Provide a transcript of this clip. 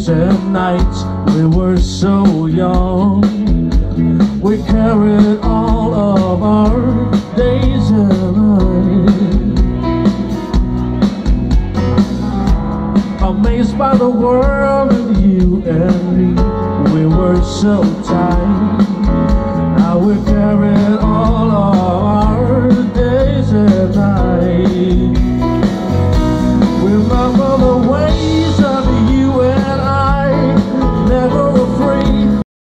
days and nights we were so young. We carried all of our days and nights, amazed by the world and you and me. We were so tight,